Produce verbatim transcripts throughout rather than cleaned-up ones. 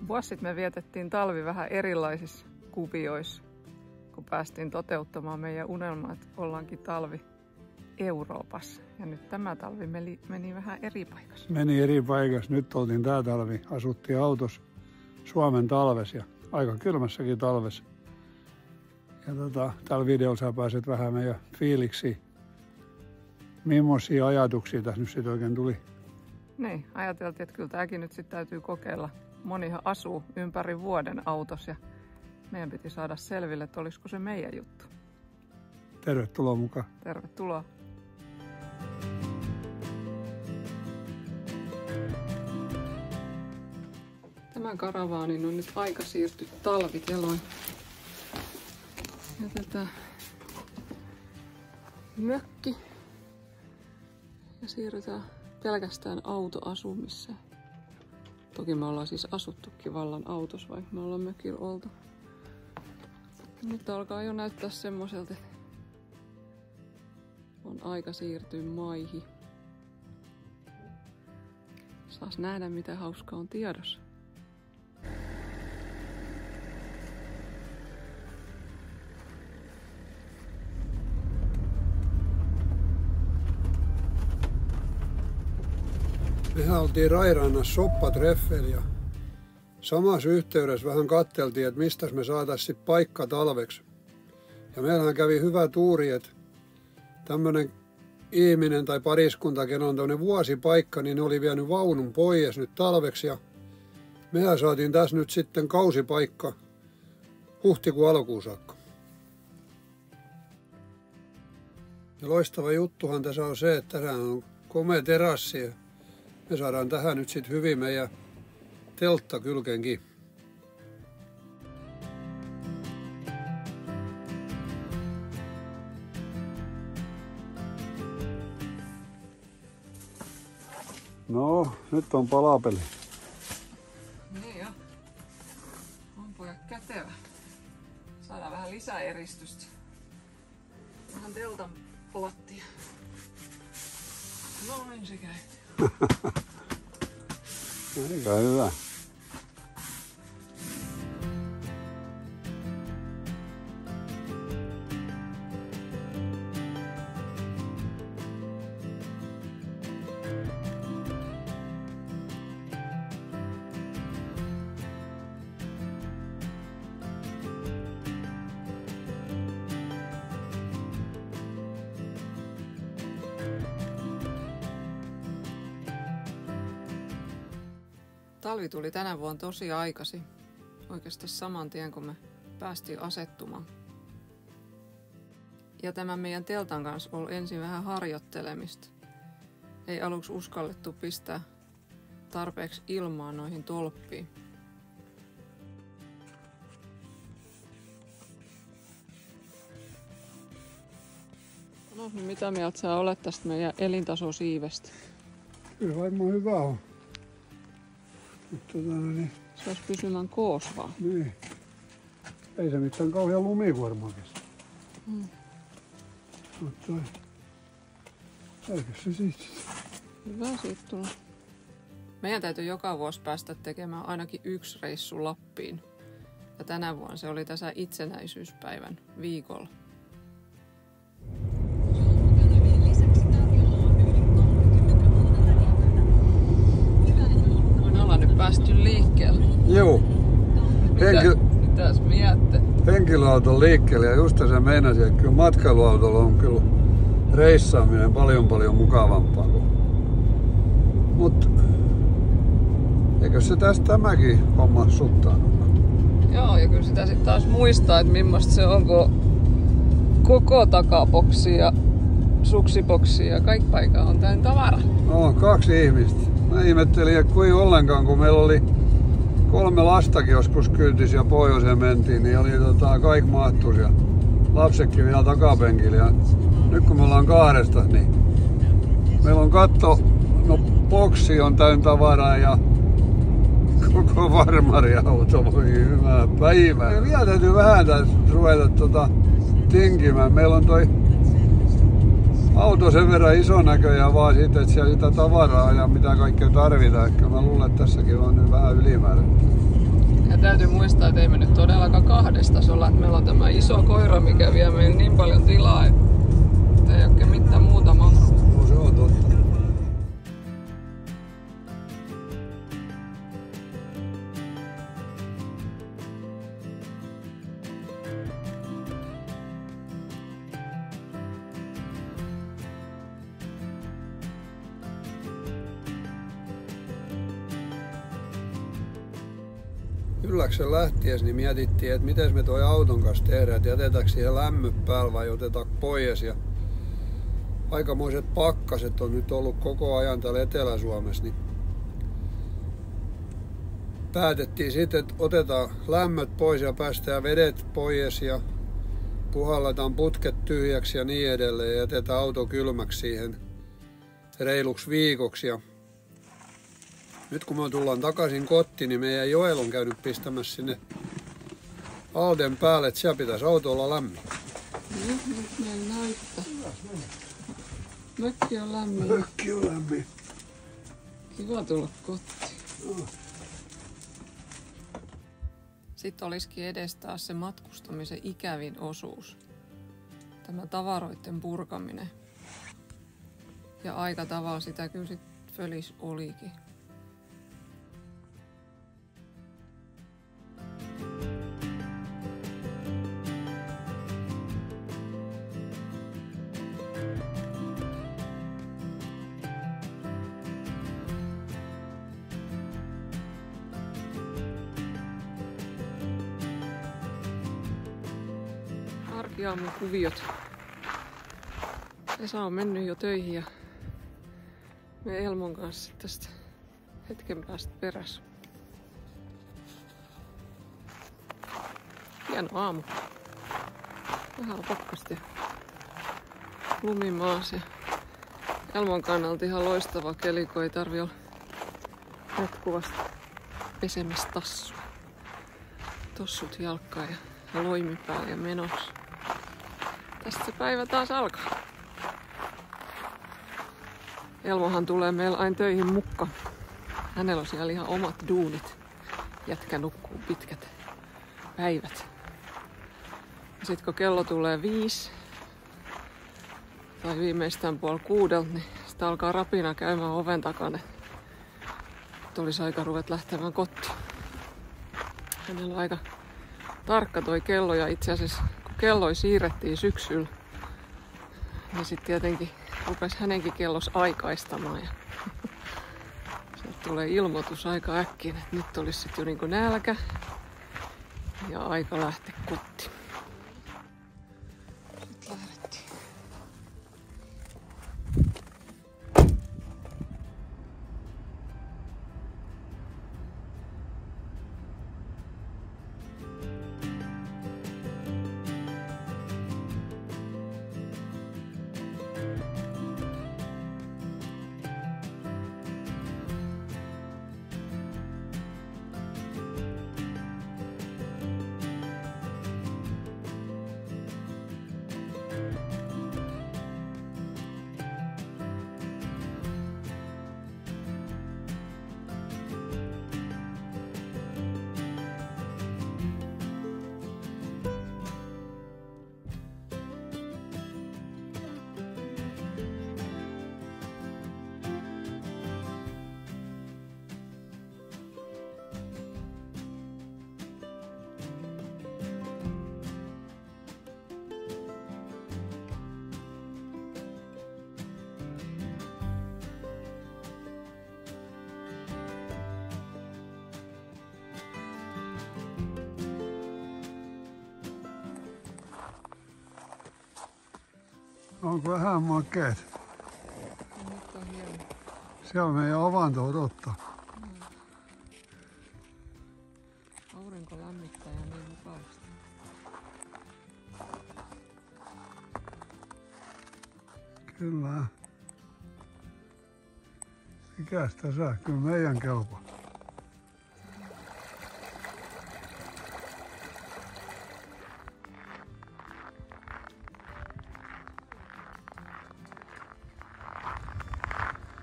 Vuosi sitten me vietettiin talvi vähän erilaisissa kuvioissa, kun päästiin toteuttamaan meidän unelmaa, että ollaankin talvi Euroopassa. Ja nyt tämä talvi meni, meni vähän eri paikassa. Meni eri paikassa. Nyt oltiin tää talvi. Asuttiin autossa Suomen talves ja aika kylmässäkin talves. Ja tota, tällä videolla sä pääset vähän meidän fiiliksi. Millaisia ajatuksia tässä nyt sitten oikein tuli? Niin, ajateltiin, että kyllä tämäkin nyt sitten täytyy kokeilla. Monihan asuu ympäri vuoden autossa ja meidän piti saada selville, että olisiko se meidän juttu. Tervetuloa mukaan. Tervetuloa. Tämän karavaanin on nyt aika siirtyä talviteloin. Ja tätä mökki. Ja siirrytään pelkästään autoasumiseen. Toki me ollaan siis asuttukin vallan autossa, vaikka me ollaan mökillä oltu. Nyt alkaa jo näyttää semmoiselta, että on aika siirtyä maihin. Saas nähdä, mitä hauskaa on tiedossa. Mehän oltiin Rairannassa soppatreffeillä ja samassa yhteydessä vähän katteltiin, että mistä me saataisiin paikka talveksi. Ja meillähän kävi hyvä tuuri, että tämmöinen ihminen tai pariskunta, kenellä on tämmöinen vuosipaikka, niin ne oli vienyt vaunun pois nyt talveksi. Ja mehän saatiin tässä nyt sitten kausipaikka huhtikuun alkuun saakka. Ja loistava juttuhan tässä on se, että tässä on komea terassi. Ja me saadaan tähän nyt sitten hyvin meidän teltta kylkenkin. No, nyt on palapeli. Niin jo. On pojat kätevä. Saadaan vähän lisää eristystä. Vähän teltan lattia. Noin se käy. Aika hyvä. Talvi tuli tänä vuonna tosi aikaisin. Oikeastaan saman tien, kun me päästiin asettumaan. Ja tämän meidän teltan kanssa oli ensin vähän harjoittelemista. Ei aluksi uskallettu pistää tarpeeksi ilmaa noihin tolppiin. No, niin mitä mieltä sä olet tästä meidän elintasosiivestä? Kyllä varmaan hyvä on. Tota, niin. Se olisi pysymään koos vaan. Niin. Ei se mitään kauhean lumikuormaa kestä. Hmm. Mutta eikö se siitä? Hyvä siitä tulla. Meidän täytyy joka vuosi päästä tekemään ainakin yksi reissu Lappiin. Ja tänä vuonna se oli tässä itsenäisyyspäivän viikolla. Päästy liikkeelle. Joo. Henkil... Mitä, mitäs miette? Henkilöauton liikkeelle ja just se meinasin, että kyllä matkailuautolla on kyllä reissaaminen paljon paljon mukavampaa. Mutta eikö se tästä tämäkin homma suttanut? Joo, ja kyllä sitä sitten taas muistaa, että millaista se on, kun koko takaboksi ja suksiboksi ja kaikki paikka on täynnä tavara. No, kaksi ihmistä. Mä ihmettelin, että kuin ollenkaan, kun meillä oli kolme lastakin joskus kyytis ja pohjoiseen mentiin, niin oli tota, kaikki mahtuus ja lapsetkin vielä takapenkillä. Ja nyt kun me ollaan kahdesta, niin meillä on katto, no boksi on täynnä tavaraa ja koko farmariauto, voi hyvää päivää. Ja vielä täytyy vähän tässä ruveta tota, tinkimään. Meillä on toi auto sen verran iso näköjään vaan siitä, että siellä sitä tavaraa ja mitä kaikkea tarvitaan. Ehkä mä luulen, että tässäkin on nyt vähän ylimääräistä. Ja täytyy muistaa, että ei me nyt todellakaan kahdestas olla, että meillä on tämä iso koira, mikä vie meille niin paljon tilaa, että ei oikein mitään muuta mahdu. No se on totta. Ylläksen lähties niin mietittiin, että miten me toi auton kanssa tehdään, että jätetäänkö siihen lämmöt päällä vai otetaanko pois. Ja aikamoiset pakkaset on nyt ollut koko ajan täällä Etelä-Suomessa, niin päätettiin sitten, että otetaan lämmöt pois ja päästään vedet pois ja puhalletaan putket tyhjäksi ja niin edelleen ja jätetään auto kylmäksi siihen reiluksi viikoksi. Ja nyt kun me tullaan takaisin kotiin, niin meidän Joel on käynyt pistämässä sinne Alden päälle, että siellä pitäisi auto olla lämmin. Nyt, nyt meillä näyttää. Mökki on lämmin. Mökki on lämmin. Kiva tulla kotiin. No. Sitten olisikin edes taas se matkustamisen ikävin osuus. Tämä tavaroiden purkaminen. Ja aika tavalla sitä kyllä sit fölis olikin. Arkiaamun kuviot. Esa on mennyt jo töihin ja me Elmon kanssa tästä hetken päästä perässä. Hieno aamu. Vähän pakkasta ja lumimaas ja Elmon kannalta ihan loistava keli, kun ei tarvi olla jatkuvasti pesemässä tassua. Tossut jalkkaan ja loimi päällä ja menossa. Tästä se päivä taas alkaa. Elmohan tulee meillä aina töihin mukaan. Hänellä on siellä ihan omat duunit. Jätkä nukkuu pitkät päivät. Ja sit kun kello tulee viisi tai viimeistään puoli kuudelta, niin sitä alkaa rapina käymään oven takana. Nyt olisi aika ruveta lähtemään kotiin. Hänellä on aika tarkka toi kello ja itse asiassa kun kelloi siirrettiin syksyllä, niin sitten tietenkin rupesi hänenkin kellos aikaistamaan. Ja sieltä tulee ilmoitus aika äkkiä, että nyt olisi sitten jo niinku nälkä ja aika lähteä kotiin. Nyt lähdettiin. Onko vähän makeet? Nyt on hieno. Siellä meidän avanto odottaa. Mm. Aurinko lämmittää ja niin mukavasti. Kyllä. Mikäs tässä? Kyllä meidän kelpaa.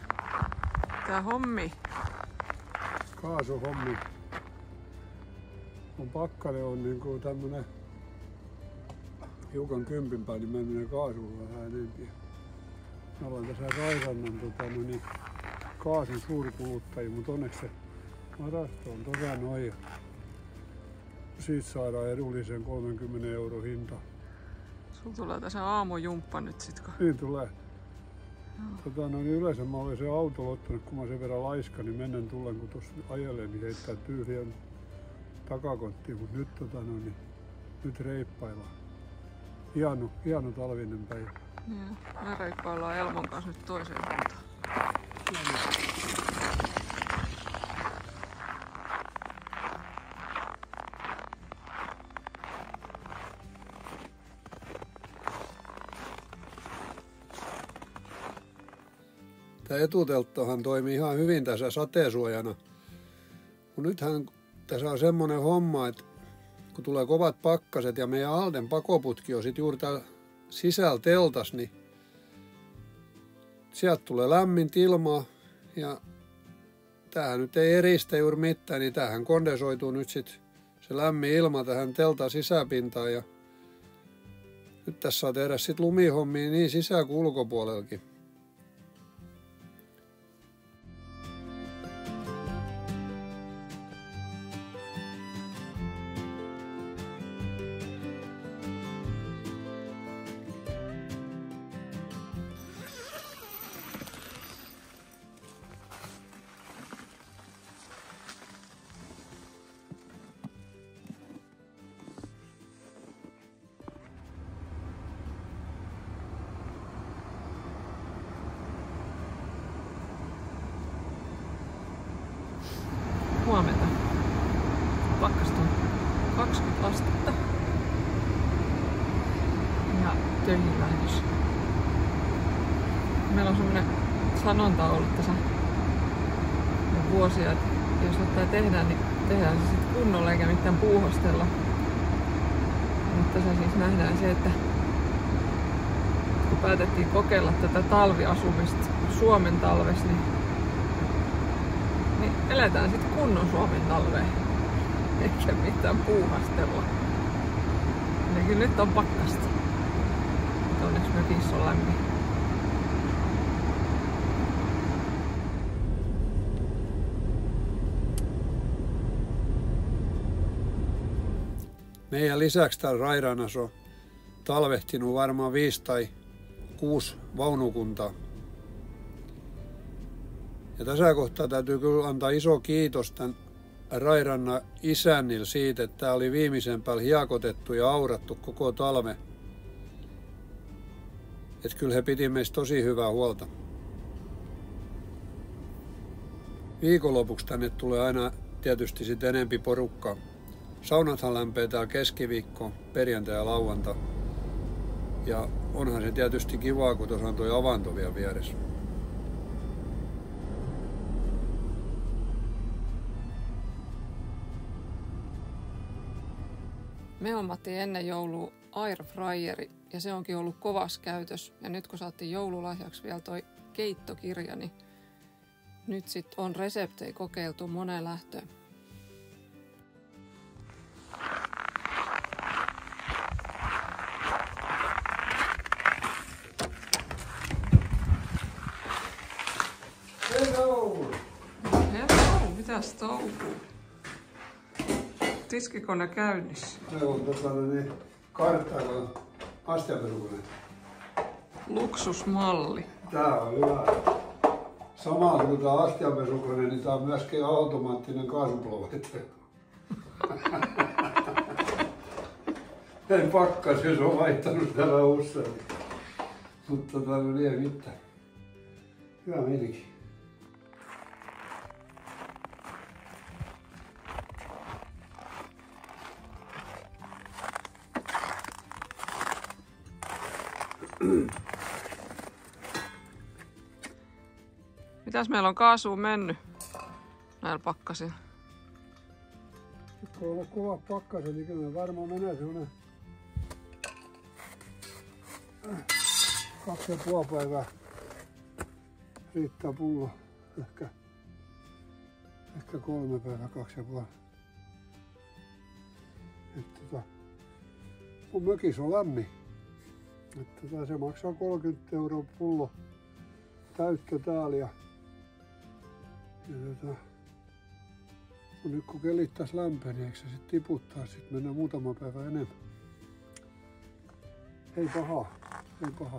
Tää hommi. Kaasuhommi. on pakkale on niinku tämmönen hiukan kympinpäin, niin mä menen kaasulla vähän enempi. Me ollaan tässä Rairannan tota, no niin, kaasun suurkuluttajia, mutta onneksi se varasto on tosa noin. Siitä saadaan edullisen kolmenkymmenen euro hinta. Sulla tulee tässä aamujumppa nyt sit kun... Niin tulee. Tota, no, niin yleensä mä olen se auto ottanut, kun mä sen verran laiska, niin mennään tullen, kun tuossa ajelee, niin heittää tyhjän takakonttiin, mutta nyt, tota, no, niin, nyt reippaillaan. Hieno, hieno talvinen päivä. Ja, me reippaillaan Elmon kanssa nyt toiseen suuntaan. Tämä etutelttahan toimii ihan hyvin tässä sateensuojana. Mut nythän tässä on semmoinen homma, että kun tulee kovat pakkaset ja meidän Alden pakoputki on sit juuri täällä sisällä teltas, niin sieltä tulee lämmintä ilmaa ja tämähän nyt ei eristä juuri mitään, niin tämähän kondensoituu nyt sit se lämmin ilma tähän teltan sisäpintaan ja nyt tässä saa tehdä sit lumihommia niin sisä- kuin ulkopuolellakin. Huomenta. Pakkasta on kaksikymmentä astetta. Ja töihin lähdössä. Meillä on semmonen sanonta ollut tässä vuosia, että jos jotain tehdään, niin tehdään se sitten kunnolla eikä mitään puuhostella. Mutta tässä siis nähdään se, että kun päätettiin kokeilla tätä talviasumista Suomen talvessa, niin niin eletään sitten kunnon Suomen talveen, eikä mitään puuhastella. Eli kyllä nyt on pakkasta. Mutta onneksi mökissä on lämmin. Meidän lisäksi täällä Rairannassa on talvehtinut varmaan viisi tai kuusi vaunukuntaa. Ja tässä kohtaa täytyy kyllä antaa iso kiitos tämän Rairannan isännille siitä, että tämä oli viimeisen päällä hiekotettu ja aurattu koko talve. Että kyllä he piti meistä tosi hyvää huolta. Viikonlopuksi tänne tulee aina tietysti sitten enempi porukkaa. Saunathan lämpee täällä keskiviikko, perjantai ja lauantai. Ja onhan se tietysti kivaa, kun tuossa on tuo avanto vielä vieressä. Me hommattiin ennen joulua airfryeri ja se onkin ollut kovas käytös. Ja nyt kun saatiin joululahjaksi vielä toi keittokirja, niin nyt sit on reseptejä kokeiltu moneen lähtöön. Hello! Hello, mitäs touhuu? Tiskikone käynnissä. Se on tota, niin, karttailla astianpesukone. Luksusmalli. Tää on hyvä. Samalla kuin tää astianpesukone, niin tää on myöskin automaattinen kaasuplovettelu. Ei pakkasen, se on vaihtanut täällä usein. Mutta tota, no ei mitään. Hyvä meininki. Mitäs meillä on kaasuun mennyt näillä pakkasilla? Kun on kova pakkasen, niin kyllä varmaan menee semmonen kaksi ja puoli päivää. Riittää pullo. Ehkä, ehkä kolme päivää, kaksi ja puoli. mun mökissä on lämmin. Että se maksaa kolmekymmentä euroa pullo täyttä täällä. Ja, ja tota, kun nyt kun kelit taas lämpenee, eikö se sit tiputtaa, sit mennään muutama päivä enemmän. Ei paha, ei paha.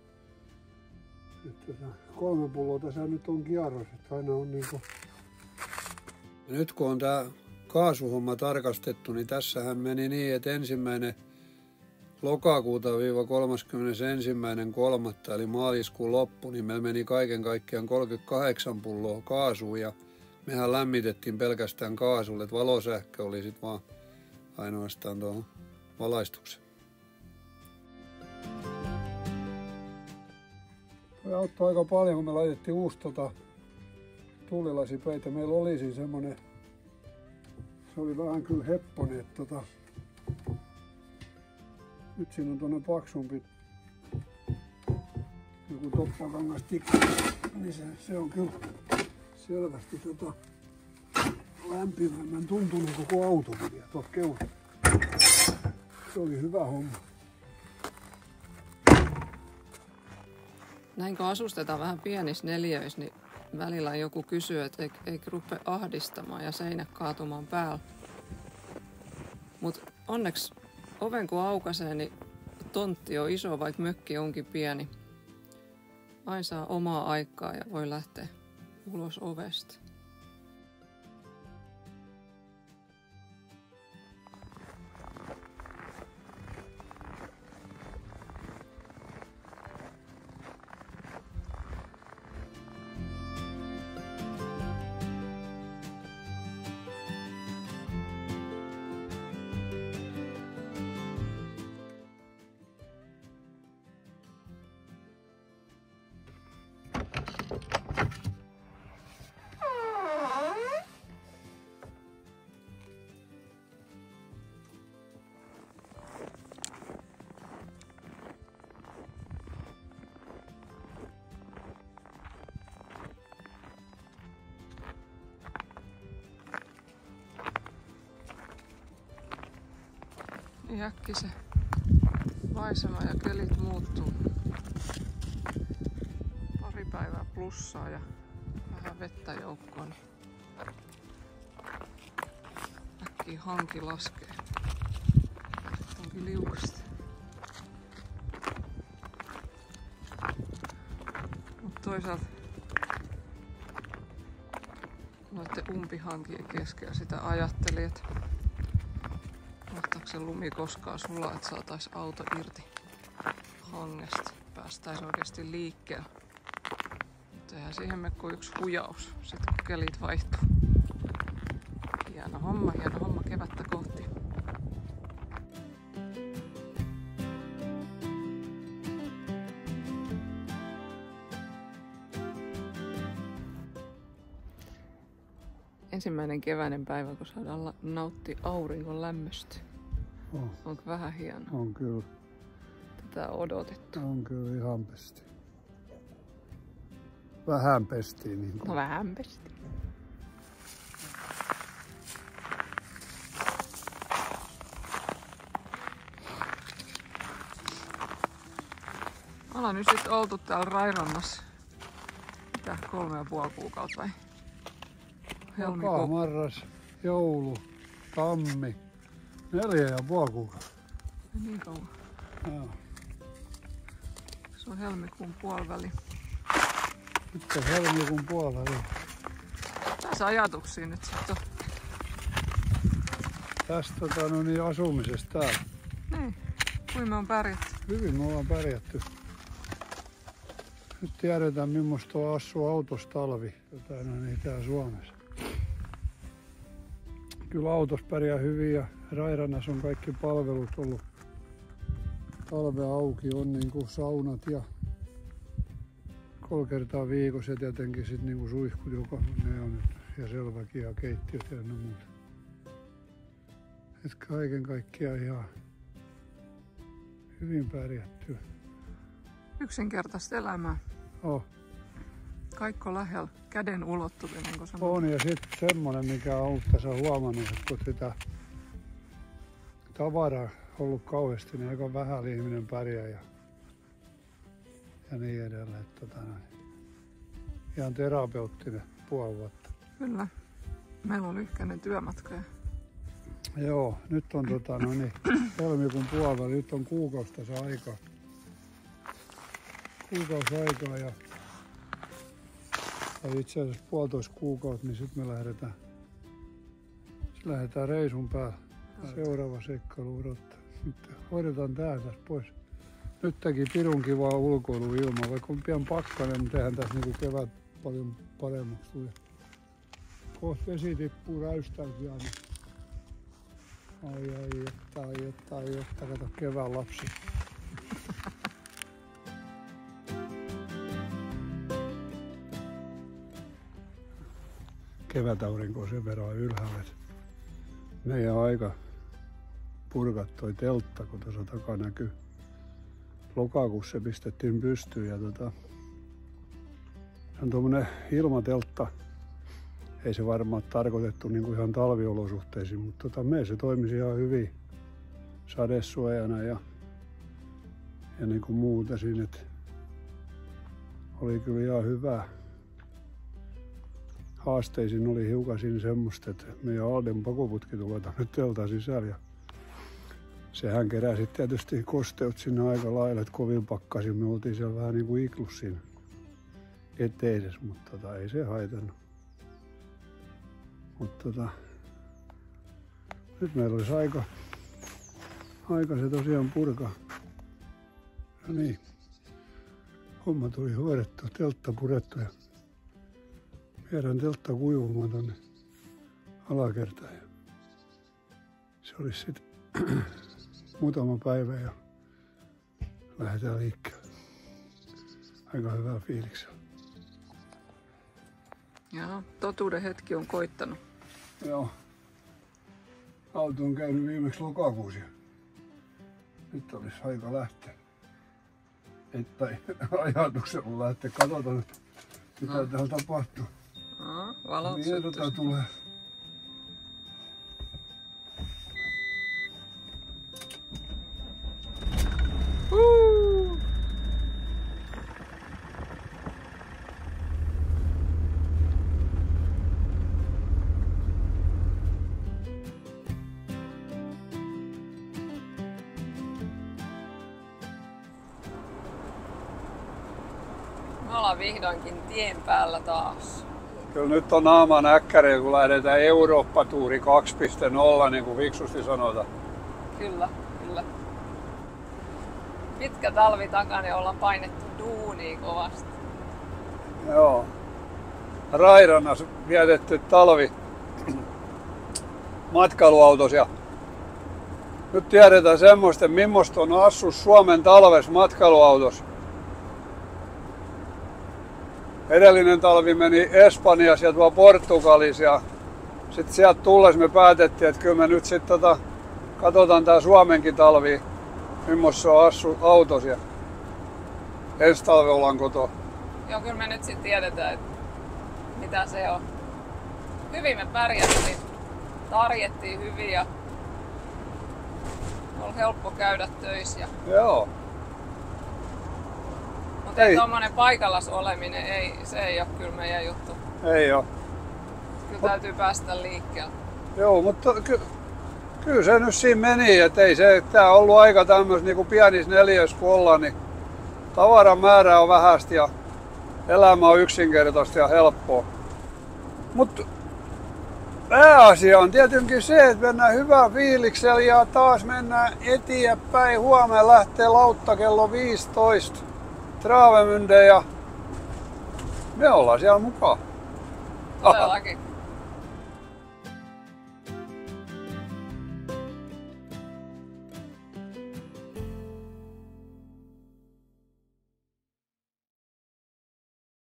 Että tota, kolme pulloa tässä nyt on kierros, että aina on niinku... Ja nyt kun on tää kaasuhomma tarkastettu, niin tässähän meni niin, että ensimmäinen lokakuuta viiva kolmaskymmenesensimmäinen kolmatta eli maaliskuun loppu, niin meillä meni kaiken kaikkiaan kolmekymmentäkahdeksan pulloa kaasua ja mehän lämmitettiin pelkästään kaasulle, että valosähkö oli sitten vaan ainoastaan tuohon valaistukseen. Toi auttoi aika paljon, kun me laitettiin uusi tota, tuulilasipeite. Meillä oli siinä semmonen, se oli vähän kyllä hepponen, että tota, nyt siinä on tuonne paksumpi joku toppakangas tikka, niin se, se on kyllä selvästi tota, lämpimämmän tuntunut koko auto vielä tuossa keuhalla. Se oli hyvä homma. Näin kun asustetaan vähän pienissä neliöissä, niin välillä joku kysyy, että eikö, eikö rupea ahdistamaan ja seinät kaatumaan päällä. Mutta onneksi oven kun aukaisee, niin tontti on iso, vaikka mökki onkin pieni. Aina saa omaa aikaa ja voi lähteä ulos ovesta. Niin äkki se maisema ja kelit muuttuu. Pari päivää plussaa ja vähän vettä joukkoon. Niin äkkiä hanki laskee. Sitten onkin liukasta. Mut toisaalta noitten umpihankien keskellä sitä ajattelin, että mahtaako se lumi koskaan sulaa, että saataisiin auto irti hangesta. Päästäisiin oikeasti liikkeelle. Mutta eihän siihen mene kuin yksi hujaus, sit kun kelit vaihtuu. Hieno homma, hieno homma kevättä kohti. Ensimmäinen keväinen päivä, kun saadaan nauttia auringon lämmöstä. Oh. Onko vähän hienoa? On kyllä. Tätä on odotettu. On kyllä ihan pesti. Vähän pestiin. Niin kuin. No vähän pestiin. Ollaan nyt sitten oltu täällä Rairannassa. Mitä, kolme ja puoli kuukautta vai? Helmikuu. Marras, joulu, tammi. Neljä ja puoli kuukautta. Niin kauan. Joo. Se on helmikuun puoliväli. Nyt on helmikuun puoliväli. Tässä ajatuksia nyt sitten on. Tästä tota, no niin, asumisesta täällä. Niin. Kuin me on pärjätty? Hyvin me ollaan pärjätty. Nyt tiedetään millaista on assua autossa talvi. Jotain no niin täällä Suomessa. Kyllä autossa pärjää hyvin ja Rairannassa on kaikki palvelut ollut talve auki. On niinku saunat ja kolme kertaa viikossa ja tietenkin sit niinku suihkut, joka ne on nyt, ja selväkin ja keittiöt ja no muuta. Et kaiken kaikkiaan ihan hyvin pärjätty. Yksinkertaista elämää. Oh. Kaikki on lähellä, käden ulottuvilla, niin kuin sanotaan. On, ja sitten semmonen, mikä on tässä huomannut, että kun sitä tavaraa ollut kauheasti, niin aika vähän ihminen pärjää ja, ja niin edelleen. Tota, ihan terapeuttinen puoli vuotta. Kyllä. Meillä on lyhkäinen työmatka. Joo, nyt on tota, no niin, helmikuun puolella, nyt on kuukausi tässä aikaa. Kuukausi aikaa ja, ja itse asiassa puolitoista kuukautta, niin sitten me lähdetään, sit lähdetään reisun päälle. Seuraava seikkailu odottaa. Nyt hoidetaan tää tässä pois. Nyt teki pirun kivaa ulkoilu ilman, vaikka on pian pakkanen, mutta eihän tässä niinku kevät paljon paremmaksi tuli. Kohta vesi tippuu räystäisiä, niin ai ai jotta, ai jotta, ai jotta, kato kevään lapsi. Kevätaurinko on sen verran ylhäällä, että meidän aika purkat toi teltta, kun tuossa takaa näkyy. Lokakuussa se pistettiin pystyyn ja tota, se on tuommoinen ilmateltta. Ei se varmaan tarkoitettu niin kuin ihan talviolosuhteisiin, mutta tota, meillä se toimisi ihan hyvin sadesuojana ja, ja niin kuin muuta siinä. Oli kyllä ihan hyvä. Haasteisiin oli hiukan siinä semmoista, että meidän Alden pakoputki tulee tänne teltan sisällä. Ja sehän keräsi tietysti kosteut sinne aika lailla, että kovin pakkasin. Me oltiin siellä vähän niin kuin iklus siinä eteisessä, mutta tota, ei se haitannut. Mutta tota, nyt meillä olisi aika, aika se tosiaan purkaa. No niin, homma tuli hoidettu, teltta purettu ja viedään teltta kuivumaan tonne alakertaan. Se olisi sitten muutama päivä ja lähdetään liikkeelle. Aika hyvää fiiliksellä. Joo, totuuden hetki on koittanut. Joo. Auto on käynyt viimeksi lokakuussa. Nyt olisi aika lähteä. Että ajatuksella lähteä. Katsotaan, että mitä no. täällä tapahtuu. No, valot Mietota tulee. Uh. Me ollaan vihdoinkin tien päällä taas. Kyllä nyt on naama näkkäriä, kun lähdetään Eurooppa-tuuri kaksi piste nolla, niin kuin fiksusti sanotaan. Kyllä, kyllä. Pitkä talvi takana ja ollaan painettu duunia kovasti. Joo. Rairannas vietetty talvi matkailuautos ja nyt tiedetään semmoista, millaista on assu Suomen talves matkailuautos. Edellinen talvi meni Espanjassa ja tuolla Portugalissa ja sitten sieltä tullessa me päätettiin, että kyllä me nyt sitten tota, katsotaan tää Suomenkin talvi, millaista se on assu autos ja ensi talvi ollaan kotoa. Joo, kyllä me nyt sitten tiedetään, että mitä se on. Hyvin me pärjättiin, tarjettiin hyvin ja oli helppo käydä töissä. Ja... Joo. Mutta tuommoinen paikallas oleminen, ei, se ei ole kyllä meidän juttu. Ei oo. Kyllä täytyy päästä liikkeelle. Joo, mutta ky- kyllä se nyt siinä meni, että ei se, tää on ollut aika tämmöis niinku pienissä neliöissä kun ollaan, niin tavaran määrä on vähästi ja elämä on yksinkertaista ja helppoa. Mutta pääasia on tietenkin se, että mennään hyvää fiiliksellä ja taas mennään eteenpäin. Huomenna lähtee lautta kello viisitoista. Travemünde ja me ollaan siellä mukaan. Todellakin.